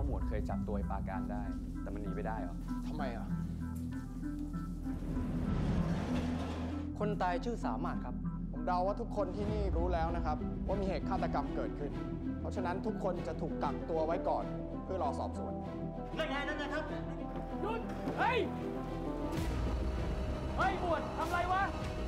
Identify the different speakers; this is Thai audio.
Speaker 1: หมวดเคยจับตัวไอ้ปาการได้แต่มันหนีไปได้เหรอ
Speaker 2: ทำไมอ่ะ
Speaker 3: คนตายชื่อสามารถครับ
Speaker 2: ผมเดาว่าทุกคนที่นี่รู้แล้วนะครับว่ามีเหตุฆาตกรรมเกิดขึ้นเพราะฉะนั้นทุกคนจะถูกกักตัวไว้ก่อนเพื่อรอสอบสวน
Speaker 4: นั่นไงนั่นไงครับ
Speaker 5: หยุดเฮ้ยหมวดทำไรวะ